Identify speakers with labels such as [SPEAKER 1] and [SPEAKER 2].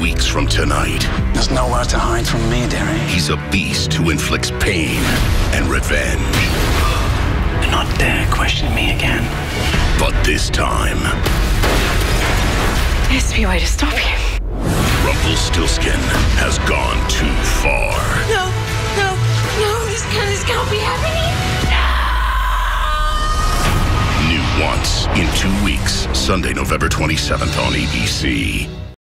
[SPEAKER 1] weeks from tonight.
[SPEAKER 2] There's nowhere to hide from me, dearie.
[SPEAKER 1] He's a beast who inflicts pain and revenge.
[SPEAKER 2] Do not dare question me again.
[SPEAKER 1] But this time,
[SPEAKER 3] There has to be a way to stop you.
[SPEAKER 1] Rumpelstiltskin has gone too far.
[SPEAKER 3] No, this can't be happening.
[SPEAKER 1] New Once in 2 weeks, Sunday, November 27th on ABC.